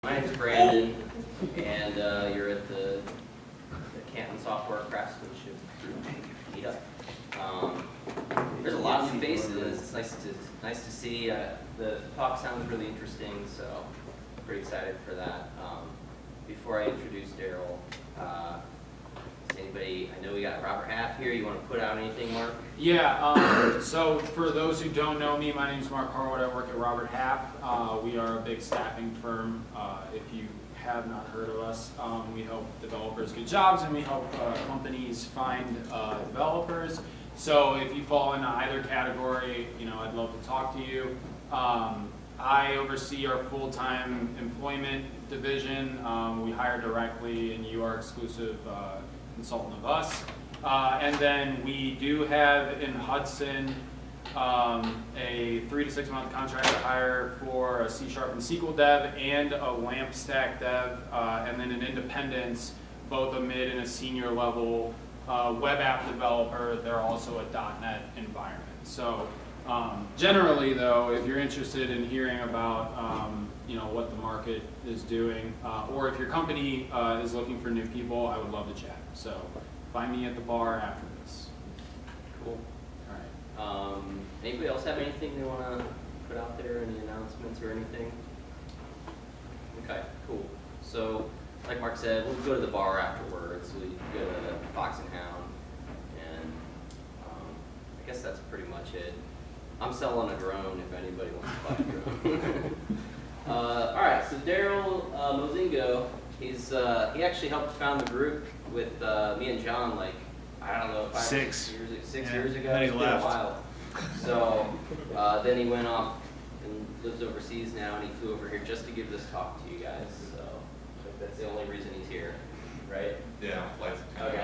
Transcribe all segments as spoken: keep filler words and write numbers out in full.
My name is Brandon, and uh, you're at the, the Canton Software Craftsmanship meetup. Um, there's a lot of new faces. It's nice to nice to see. Uh, the talk sounds really interesting, so I'm pretty excited for that. Um, before I introduce Daryl, uh, does anybody? I know we got Robert Half here. You want to put out anything, Mark? Yeah. Um, so for those who don't know me, my name is Mark Harwood. I work at Robert Half. Uh, we are a big staffing firm. Uh, if you have not heard of us, um, we help developers get jobs, and we help uh, companies find uh, developers. So if you fall into either category, you know, I'd love to talk to you. Um, I oversee our full-time employment division. Um, we hire directly, and you are exclusive uh, consultant of us. Uh, and then we do have in Hudson um, a three to six month contract to hire for a C Sharp and S Q L dev and a LAMP stack dev, uh, and then in Independence, both a mid and a senior level uh, web app developer. They're also a dot net environment. So um, generally, though, if you're interested in hearing about um, you know what the market is doing, uh, or if your company uh, is looking for new people, I would love to chat. So find me at the bar after this. Cool. All right. Um, anybody else have anything they want to put out there? Any announcements or anything? Okay. Cool. So, like Mark said, we'll go to the bar afterwards. We go to Fox and Hound, and um, I guess that's pretty much it. I'm selling a drone if anybody wants to buy a drone. uh, all right. So Daryl uh, Mozingo. He's uh, he actually helped found the group with uh, me and John, like I don't know, five six, six years, six yeah. years ago. Then he It's been left. a while. So uh, then he went off and lives overseas now, and he flew over here just to give this talk to you guys. So that's the only reason he's here, right? Yeah, flights.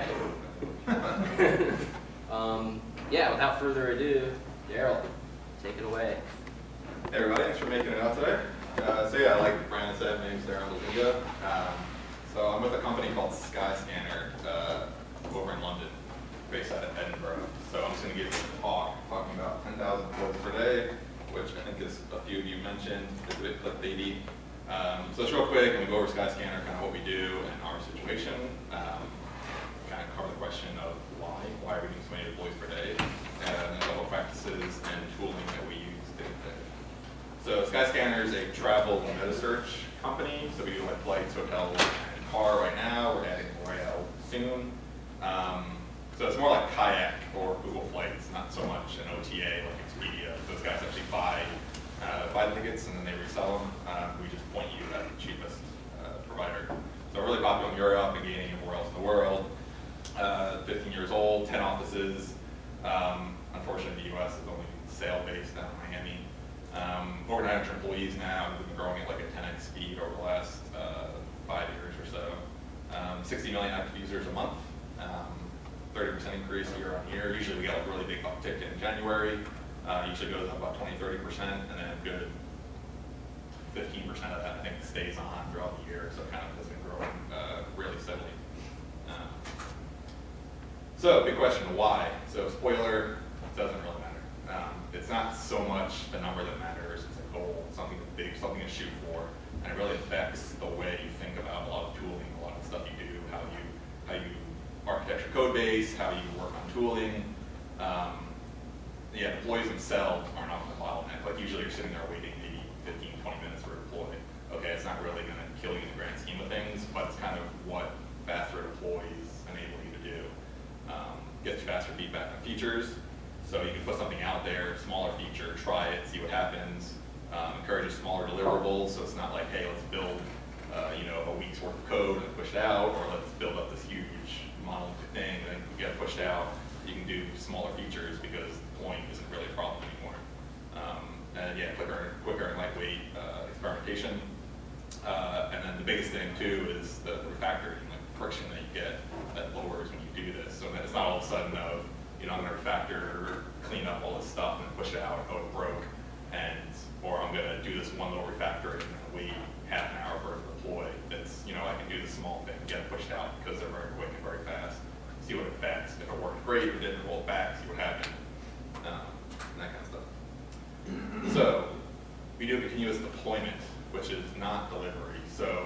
Okay. um, yeah. Without further ado, Daryl, take it away. Hey everybody, thanks for making it out today. Uh, so yeah, like Brandon said, my name's Daryl Mozingo. Um, so I'm with a company called Skyscanner uh, over in London, based out of Edinburgh. So I'm just going to give you a talk talking about ten thousand quotes per day, which I think is a few of you mentioned. It's a bit clickbaity. Um, so it's real quick, and we go over Skyscanner, kind of what we do and our situation. Um, kind of cover the question of why, why are we doing so many deploys per day, and a couple practices and tooling that we use day to day. So Skyscanner is a travel and meta search company. So we do like flights, hotels, and car right now. We're adding rail soon. Um, so it's more like Kayak or Google Flights, not so much an O T A like Expedia. Those guys actually buy uh, buy the tickets and then they resell them. Um, we just point you at the cheapest uh, provider. So we're really popular in Europe and gaining everywhere else in the world. Uh, fifteen years old, ten offices. Um, unfortunately, the U S is only sale-based down in Miami. Um, over nine hundred employees now. We've been growing at like a ten X speed over the last uh, five years or so. Um, sixty million active users a month. Um, thirty percent increase year on year. Usually we get a really big uptick in January. Uh, usually goes up about twenty, thirty percent, and then a good fifteen percent of that I think stays on throughout the year. So it kind of has been growing uh, really steadily. Um, so big question, why? So spoiler, it doesn't really matter. Um, it's not so much the number that matters, it's a goal, something big, something to shoot for, and it really affects the way you think about a lot of tooling, a lot of stuff you do, how you how you architect your code base, how you work on tooling. Um, yeah, deploys themselves are not the bottleneck. Like usually you're sitting there waiting maybe fifteen, twenty minutes for a deploy. Okay, it's not really going to kill you in the grand scheme of things, but it's kind of what faster deploys enable you to do. Um, get faster feedback on features. So you can put something out there, smaller feature, try it, see what happens. Um, encourages smaller deliverables, so it's not like, hey, let's build uh, you know, a week's worth of code and push it out, or let's build up this huge monolithic thing and then get pushed out. You can do smaller features because deploying isn't really a problem anymore. Um, and yeah, quicker, quicker and lightweight uh, experimentation. Uh, and then the biggest thing too is the, the refactoring, like the friction that you get that lowers when you do this. So that it's not all of a sudden of, you know, I'm going to refactor or clean up all this stuff and push it out, oh, it broke, and or I'm going to do this one little refactor and wait half an hour for it to deploy. That's, you know, I can do this small thing, get it pushed out because they're very quick and very fast. See what it affects. If it worked great, if it didn't, roll it back, see what happened, um, and that kind of stuff. So we do continuous deployment, which is not delivery. So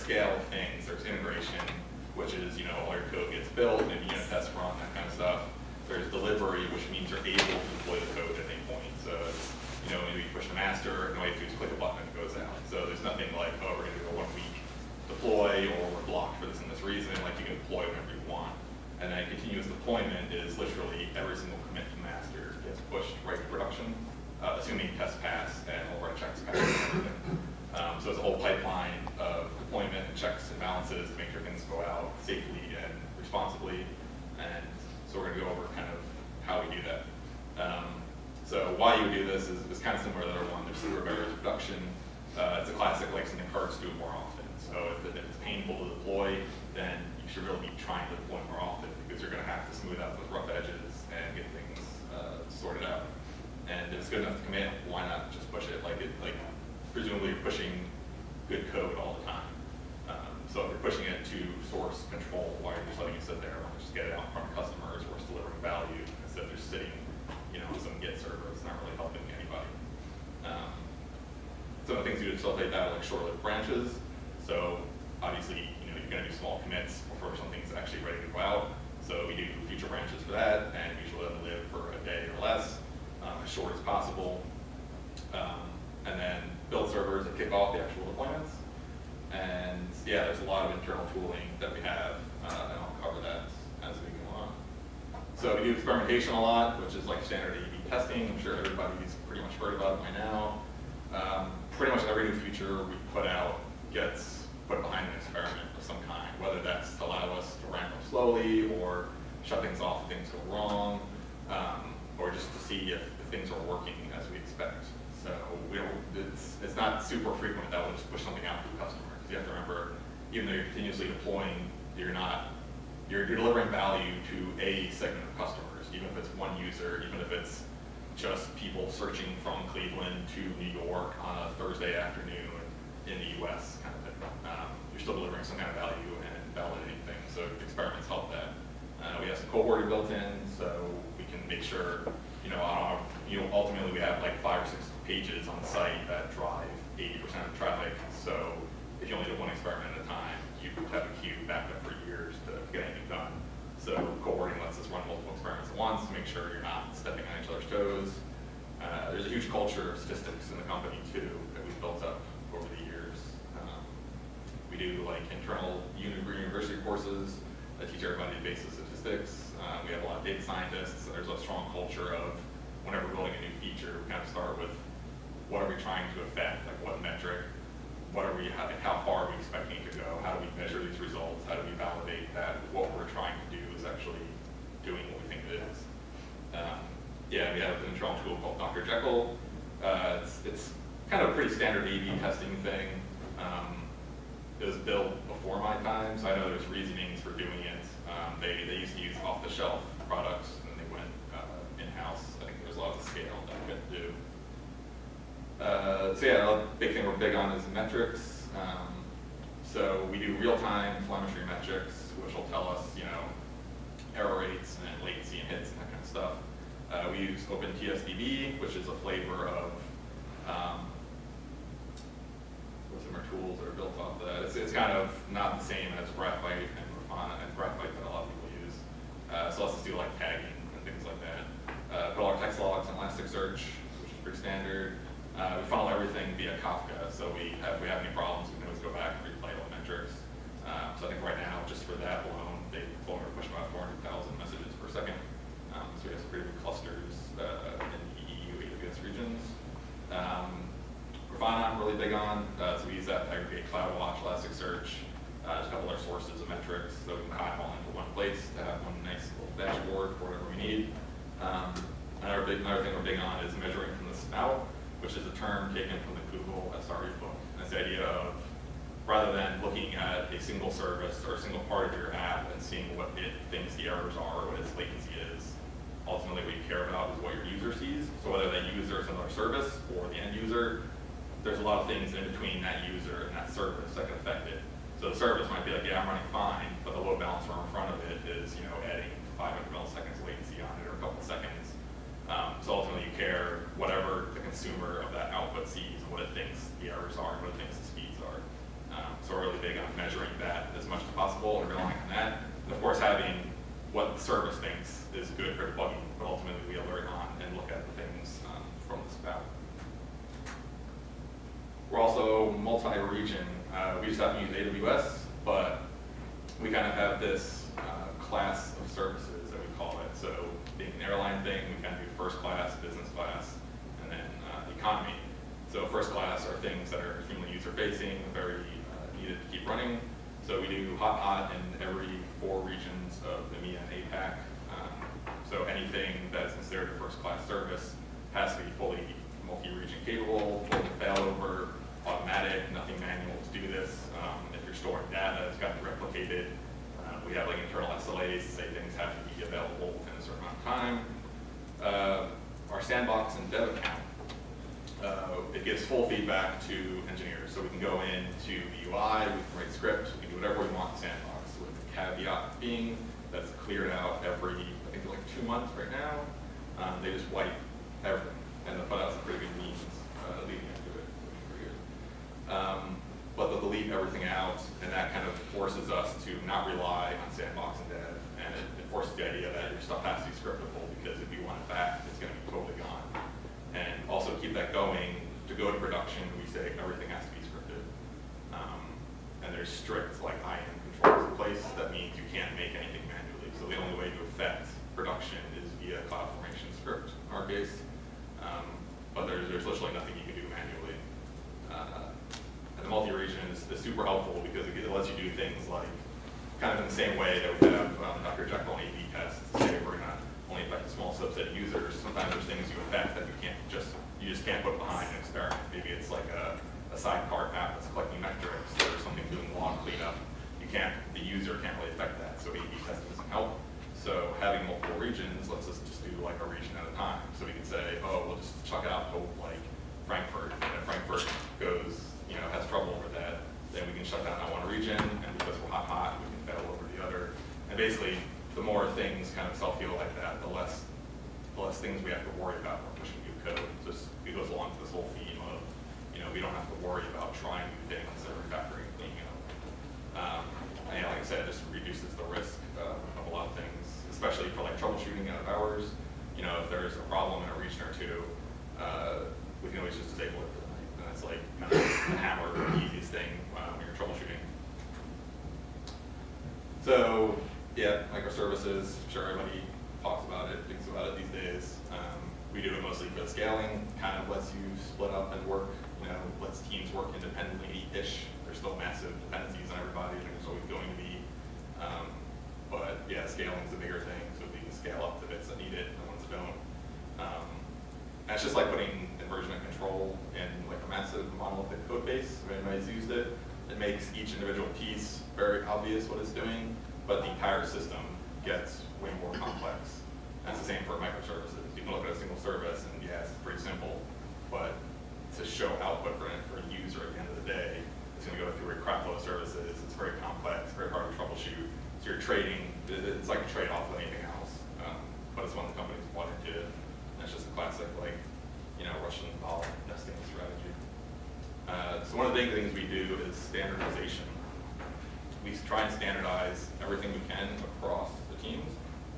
scale of things. There's integration, which is, you know, all your code gets built, maybe unit tests run, that kind of stuff. There's delivery, which means you're able to deploy the code at any point. So it's, you know, maybe you push the master, and all you have to do is click a button and it goes out. So there's nothing like, oh, we're gonna do a one week deploy, or we're blocked for this and this reason. Like, you can deploy whenever you want. And then continuous deployment is literally every single commit to master gets pushed right to production, uh, assuming tests pass and all our checks pass and everything. Um, so it's a whole pipeline of deployment and checks and balances to make sure things go out safely and responsibly. And so we're gonna go over kind of how we do that. Um, so why you would do this is, is kind of similar to the other one. There's super barriers to production. Uh, it's a classic, like something cards do more often. So if, it, if it's painful to deploy, then you should really be trying to deploy more often, because you're going to have to smooth out those rough edges and get things uh, sorted out. And if it's good enough to commit, why not just push it? Like, it, like presumably you're pushing good code all the time. Um, so if you're pushing it to source control, why are you just letting it sit there? Why don't you just get it out in front of customers where it's delivering value instead of just sitting, you know, on some Git server? It's not really helping anybody. Um, some of the things you facilitate that are like short-lived branches. So obviously, you know, you're going to do small commits before something's actually ready to go out. So we do future branches for that, and we usually let them live for a day or less, um, as short as possible. Um, and then build servers that kick off the actual deployments. And yeah, there's a lot of internal tooling that we have, uh, and I'll cover that as we go on. So we do experimentation a lot, which is like standard A B testing. I'm sure everybody's pretty much heard about it by now. Um, pretty much every new feature we put out gets put behind an experiment of some kind, whether that's to allow us to ramp up slowly, or shut things off if things go wrong, um, or just to see if, if things are working as we expect. So we don't, it's, it's not super frequent that we'll just push something out to the customer. Because you have to remember, even though you're continuously deploying, you're not, you're, you're delivering value to a segment of customers, even if it's one user, even if it's just people searching from Cleveland to New York on a Thursday afternoon in the U S kind of thing. Um, you're still delivering some kind of value and validating things, so experiments help that. Uh, we have some cohorting built in, so we can make sure, you know, on our, you know, ultimately we have like five or six pages on the site that drive eighty percent of the traffic. So if you only do one experiment at a time, you have a queue backed up for years to get anything done. So cohorting lets us run multiple experiments at once to make sure you're not stepping on each other's toes. Uh, there's a huge culture of statistics in the company too that we've built up over the years. Um, we do like internal university courses that teach everybody basic statistics. Uh, we have a lot of data scientists, and there's a strong culture of whenever we're building a new feature, we kind of start with what are we trying to affect, like what metric, what are we, how, how far are we expecting it to go, how do we measure these results, how do we validate that what we're trying to do is actually doing what we think it is. Um, yeah, we have an internal tool called Doctor Jekyll. Uh, it's, it's kind of a pretty standard A B testing thing. Um, it was built before my time, so I know there's reasonings for doing it. Um, they, they used to use off-the-shelf products, and then they went uh, in-house. I think there's a lot of scale that we couldn't do. Uh, so yeah, a big thing we're big on is metrics. Um, so we do real-time telemetry metrics, which will tell us, you know, error rates and latency and hits and that kind of stuff. Uh, we use OpenTSDB, which is a flavor of um, what's some of our tools that are built off of that. It's, it's kind of not the same as Graphite and Grafana and Graphite that a lot of people use. Uh, so let's just do like tagging and things like that. Uh, put all our text logs in Elasticsearch, which is pretty standard. Uh, we funnel everything via Kafka, so we have, if we have any problems, we can always go back and replay all the metrics. Um, so I think right now, just for that alone, they told me to push about four hundred thousand messages per second. Um, so we have some pretty big clusters uh, in the E U, A W S regions. Um, Grafana I'm really big on, uh, so we use that to aggregate CloudWatch, Elasticsearch, uh, just a couple other sources of metrics, so we can combine them all into one place to have one nice little dashboard for whatever we need. Um, another, big, another thing we're big on is measuring from the snout, which is a term taken from the Google S R E book. And it's the idea of, rather than looking at a single service or a single part of your app and seeing what it thinks the errors are or what its latency is, ultimately what you care about is what your user sees. So whether that user is another service or the end user, there's a lot of things in between that user and that service that can affect it. So the service might be like, yeah, I'm running fine, but the load balancer in front of it is, you know, adding five hundred milliseconds latency on it or a couple seconds. Um, so ultimately you care whatever the consumer of that output sees and what it thinks the errors are and what it thinks the speeds are. Um, so we're really big on measuring that as much as possible and relying on that. And of course, having what the service thinks is good for debugging, but ultimately we alert on and look at the things um, from the spout. We're also multi-region. Uh, we just have to use A W S, but we kind of have this uh, class of services that we call it. So being an airline thing, we kind of do first class, business class, and then uh, economy. So first class are things that are extremely user-facing, very uh, needed to keep running. So we do hot hot in every four regions of EMEA and APAC. Um, so anything that's considered a first class service has to be fully multi-region capable, fully failover, automatic, nothing manual to do this. Um, if you're storing data, it's got to be replicated. Uh, we have like internal S L As to say things have to be available within a certain amount of time. Uh, our sandbox and dev account, uh, it gives full feedback to engineers. So we can go into the U I, we can write scripts, we can do whatever we want in sandbox, with the caveat being that's cleared out every, I think like two months right now. Um, they just wipe everything, and they'll put out some pretty good means uh, leading into it, which is pretty good. Um, but they'll delete everything out, and that kind of forces us to not rely on sandbox and dev, and it, it forces the idea that your stuff has to be scriptable, because if you want it back, it's going to be totally gone. And also keep that going. To go to production, we say everything has to be scripted. Um, and there's strict like I A M controls in place. That means you can't make anything manually. So the only way to affect production is via CloudFormation script in our case. Um, but there's, there's literally nothing you can do manually. Uh, and the multi-region is, is super helpful because it, it lets you do things like, kind of in the same way that we have um, Doctor Jekyll and A B tests. Say we're gonna only affect a small subset of users. Sometimes there's things you affect that you can't just, you just can't put behind an experiment. Maybe it's like a, a sidecar app that's collecting metrics or something doing log cleanup. You can't, the user can't really affect that, so A B testing doesn't help. So having multiple regions lets us just do like a region at a time. So we can say, oh, we'll just chuck it out to like Frankfurt, and if Frankfurt goes, you know, has trouble with that, then we can shut down that one region, and because we're hot hot, we can fail over the other. And basically, the more things kind of self-heal like that, the less, the less things we have to worry about when pushing new code. Just it goes along to this whole theme of, you know, we don't have to worry about trying new things that are refactoring and cleaning up. Um, and like I said, it just reduces the risk uh, of a lot of things, especially for like troubleshooting out of hours. You know, if there's a problem in a region or two, uh, we can always just disable it for the night. And that's like kind of the hammer, the easiest thing uh, when you're troubleshooting. So yeah, microservices, I'm sure everybody talks about it, thinks about it these days. Um, we do it mostly for the scaling, kind of lets you split up and work, you know, lets teams work independently-ish. There's still massive dependencies on everybody, and there's always going to be. Um, but yeah, scaling is a bigger thing, so we can scale up the bits that need it and the ones that don't. Um, and it's just like putting inversion control in like a massive monolithic code base. If anybody's used it, it makes each individual piece very obvious what it's doing, but the entire system gets way more complex. That's the same for microservices. You can look at a single service and yeah, it's pretty simple, but to show output for, for a user at the end of the day, it's gonna go through a crap load of services. It's very complex, very hard to troubleshoot. So you're trading, it's like a trade-off with anything else, um, but it's one the companies want to do. And it's just a classic, like, you know, Russian doll nesting strategy. Uh, so one of the big things we do is standardization. We try and standardize everything we can across the teams.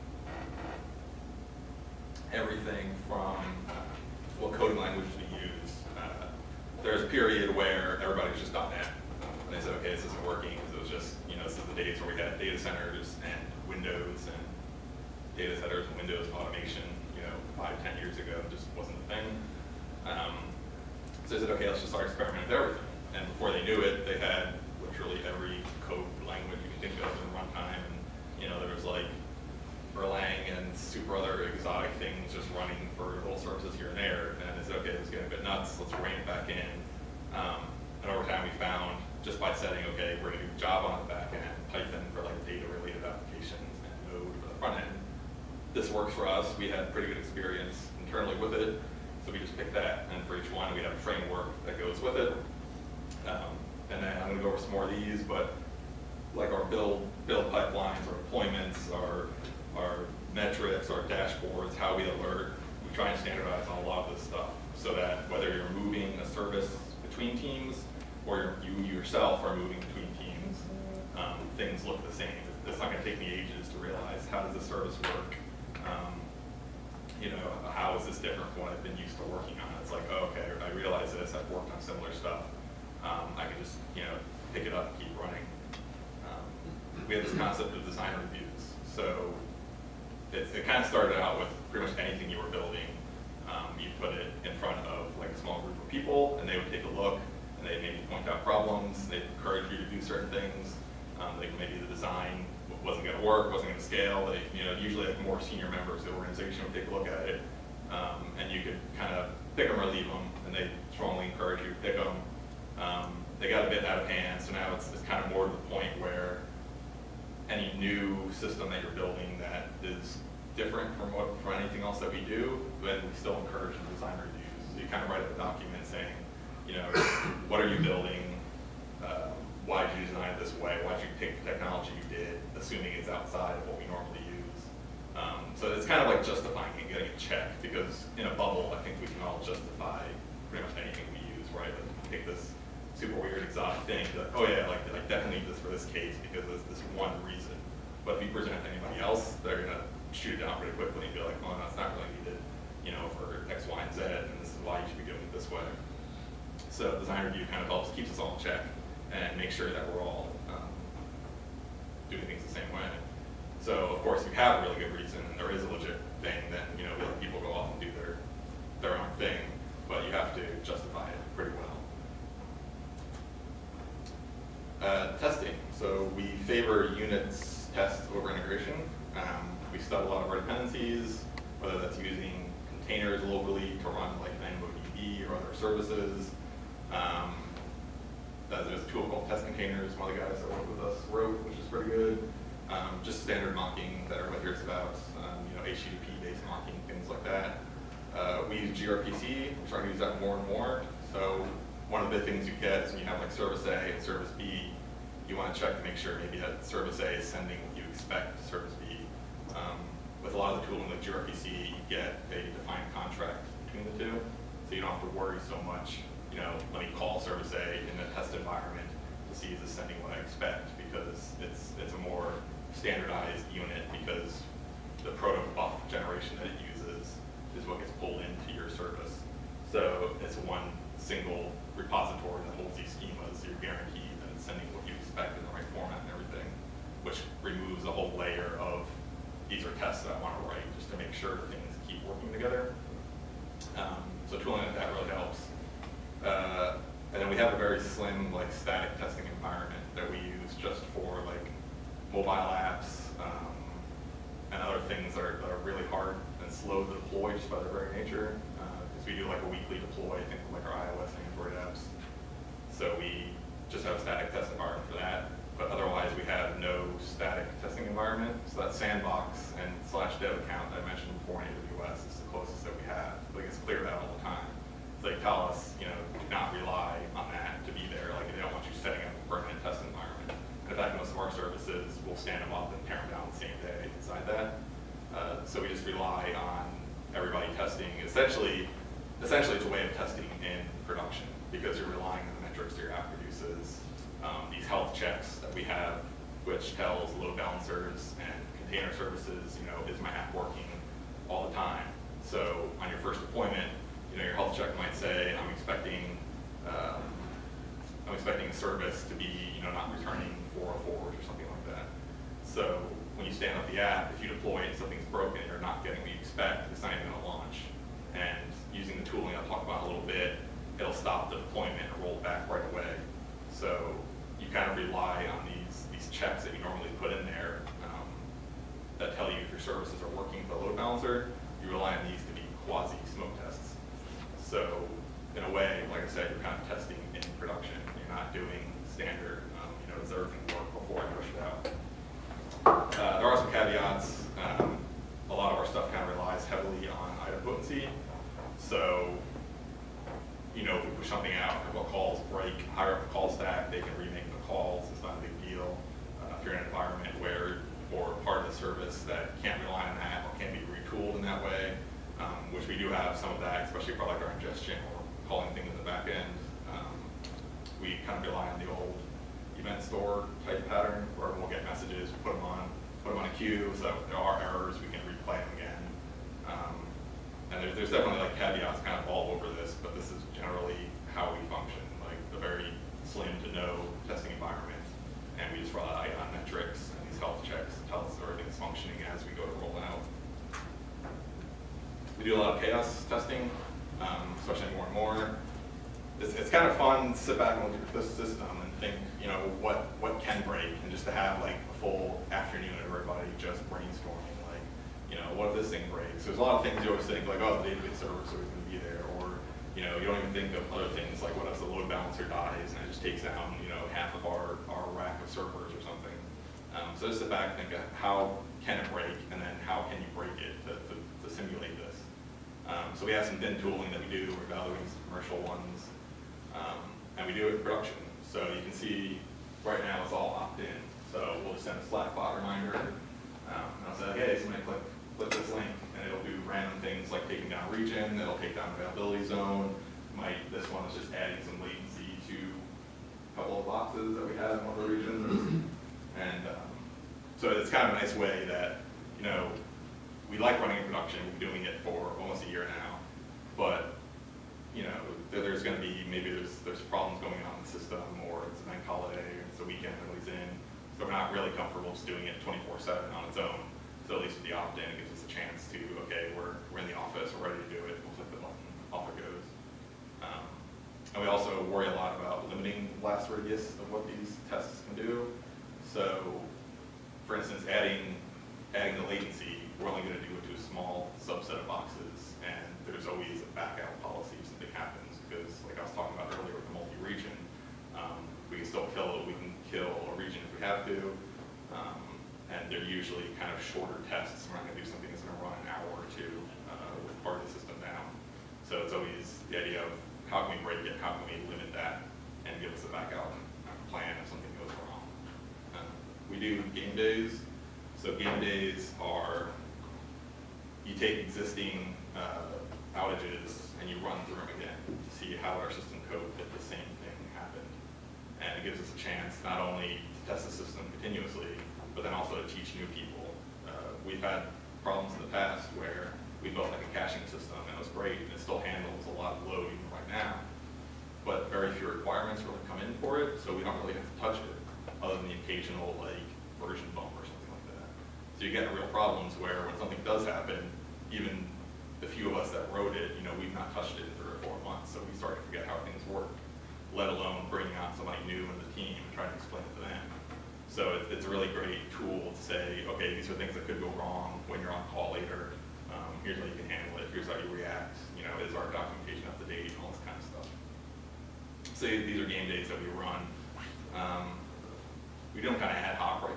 Everything from what coding languages we use. Uh, there's a period where everybody was just .NET. And they said, okay, this isn't working. Because it was just, you know, this is the days where we had data centers and Windows and data centers and Windows automation, you know, five, ten years ago, just wasn't a thing. Um, so they said, okay, let's just start experimenting with everything. And before they knew it, they had literally every code language you can think of in runtime. And, you know, there was like Erlang and super other exotic things just running for little services here and there. And they said, okay, this is getting a bit nuts, let's rein it back in. Um, and over time we found, just by setting, okay, we're gonna do Java on the back end, Python for like data related applications, and Node for the front end. This works for us. We had pretty good experience internally with it. So we just picked that, and for each one we have a framework that goes with it. Um, and then I'm gonna go over some more of these, but like our build build pipelines, our deployments, our our metrics, our dashboards, how we alert, we try and standardize on a lot of this stuff so that whether you're moving a service between teams or you yourself are moving between teams, things look the same. It's not going to take me ages to realize how does the service work. Um, you know, how is this different from what I've been used to working on? It's like, oh, okay, I realize this. I've worked on similar stuff. Um, I can just, you know, pick it up and keep running. Um, we have this concept of design reviews. So it, it kind of started out with pretty much anything you were building. Um, you put it in front of like a small group of people, and they would take a look, and they'd maybe point out problems. They'd encourage you to do certain things. Um, like maybe the design wasn't going to work, wasn't going to scale. They, you know, usually like more senior members of the organization would take a look at it, um, and you could kind of pick them or leave them, and they strongly encourage you to pick them. Um, they got a bit out of hand, so now it's, it's kind of more to the point where any new system that you're building that is different from what from anything else that we do, then we still encourage the design reviews. So you kind of write up a document saying, you know, what are you building? Uh, why did you design it this way? Why did you pick the technology you did, assuming it's outside of what we normally use? Um, so it's kind of like justifying and getting a check, because in a bubble, I think we can all justify pretty much anything we use, right? Like you take this super weird exotic thing, be like, oh yeah, like I definitely need this for this case because of this one reason. But if you present it to anybody else, they're gonna shoot it down pretty quickly and be like, oh no, it's not really needed, you know, for X, Y, and Z, and this is why you should be doing it this way. So design review kind of helps, keeps us all in check, and make sure that we're all um, doing things the same way. So of course, if you have a really good reason and there is a legit thing, then you know we let people go off and do their their own thing, but you have to justify it pretty well. Uh, testing. So we favor units test over integration. Um, we stub a lot of our dependencies, whether that's using containers locally to run like DynamoDB or other services. Um, there's a tool called Test Containers, one of the guys that worked with us wrote, which is pretty good. Um, just standard mocking that everybody hears about, um, you know, H T T P-based mocking, things like that. Uh, we use gRPC. We're starting to use that more and more. So one of the things you get is when you have like service A and service B, you want to check to make sure maybe that service A is sending what you expect to service B. Um, with a lot of the tooling like gRPC, you get a defined contract between the two, so you don't have to worry so much, you know, let me call service A in a test environment to see is it sending what I expect, because it's, it's a more standardized unit, because the protobuf generation that it uses is what gets pulled into your service. So it's one single repository that holds these schemas, so you're guaranteed that it's sending what you expect in the right format and everything, which removes a whole layer of these are tests that I want to write just to make sure things keep working together. Um, so tooling like that really helps. Uh, and then we have a very slim, like, static testing environment that we use just for like mobile apps um, and other things that are, that are really hard and slow to deploy just by their very nature. Because uh, we do like a weekly deploy, I think, like our iOS and Android apps. So we just have a static test environment for that. But otherwise, we have no static testing environment. So that sandbox and slash dev account that I mentioned before in A W S is the closest that we have. Like, it's clear that all the time. So they tell us, you know, do not rely on that to be there. Like, they don't want you setting up a permanent test environment. And in fact, most of our services will stand them up and tear them down the same day inside that. Uh, so we just rely on everybody testing. Essentially, essentially, it's a way of testing in production because you're relying on the metrics that your app produces. Um, these health checks that we have, which tells load balancers and container services, you know, is my app working all the time? So on your first deployment, you know, your health check might say, I'm expecting, um, I'm expecting a service to be, you know, not returning four oh fours or something like that. So when you stand up the app, if you deploy it and something's broken, you're not getting what you expect, it's not even going to launch. And using the tooling I'll talk about in a little bit, it'll stop the deployment and roll back right away. So you kind of rely on these, these checks that you normally put in there um, that tell you if your services are working for the load balancer. You rely on these to be quasi-smoke tests. So in a way, like I said, you're kind of testing in production. You're not doing standard, um, you know, does everything work before I push it out? Uh, there are some caveats. Um, a lot of our stuff kind of relies heavily on idempotency. So, you know, if we push something out, if a calls break, higher up the call stack, they can remake the calls. It's not a big deal. Uh, if you're in an environment where, or part of the service that can't rely on that or can't be retooled in that way, um, which we do have some of that, especially for like our ingestion or calling things in the back end. Um, we kind of rely on the old event store type pattern where we'll get queue, so if there are errors, we can replay them again. Um, and there's, there's definitely like caveats kind of all over this, but this is generally how we function, like a very slim to no testing environment. And we just rely on metrics and these health checks to tell us everything's functioning as we go to roll out. We do a lot of chaos testing, um, especially more and more. It's, it's kind of fun to sit back and look at this system and think, you know, what, what can break, and just to have like a full afternoon of everybody just brainstorming, like, you know, what if this thing breaks? There's a lot of things you always think, like, oh, the database server is always going to be there, or, you know, you don't even think of other things like what if the load balancer dies and it just takes down, you know, half of our, our rack of servers or something. Um, so just sit back and think of how can it break, and then how can you break it to, to, to simulate this. Um, so we have some bin tooling that we do, we're evaluating some commercial ones. Um, and we do it in production. So you can see right now it's all opt-in. So we'll just send a Slack bot reminder. Um, and I'll say, hey, somebody click, click this link, and it'll do random things like taking down region, it'll take down availability zone. Might, this one is just adding some latency to a couple of boxes that we have in one of the regions. And um, so it's kind of a nice way that, you know, we like running in production. We've been doing it for almost a year now. But you know, there's going to be, maybe there's there's problems going on in the system, or it's a bank holiday, or it's a weekend, nobody's in. So we're not really comfortable just doing it twenty-four seven on its own. So at least with the opt-in, it gives us a chance to, okay, we're, we're in the office, we're ready to do it, we'll click the button, off it goes. Um, and we also worry a lot about limiting blast radius of what these tests can do. So, for instance, adding, adding the latency, we're only going to do it to a small subset of boxes, and there's always a back-out policy if something happens, because like I was talking about earlier with the multi-region, um, we can still kill, we can kill a region if we have to, um, and they're usually kind of shorter tests. We're not going to do something that's going to run an hour or two uh, with part of the system down. So it's always the idea of how can we break it, how can we limit that, and give us a back-out plan if something goes wrong. Um, we do game days. So game days are, you take existing uh, outages and you run through them again to see how our system code did the same thing happened. And it gives us a chance not only to test the system continuously, but then also to teach new people. Uh, we've had problems in the past where we built like a caching system and it was great and it still handles a lot of load even right now, but very few requirements really come in for it, so we don't really have to touch it other than the occasional like version bump or something like that. So you get real problems where when something does happen, even the few of us that wrote it, you know, we've not touched it in three or four months, so we start to forget how things work, let alone bringing on somebody new in the team and trying to explain it to them. So it, it's a really great tool to say, okay, these are things that could go wrong when you're on call later. Um, here's how you can handle it. Here's how you react. You know, is our documentation up to date and all this kind of stuff. So these are game days that we run. Um, we do them kind of ad hoc right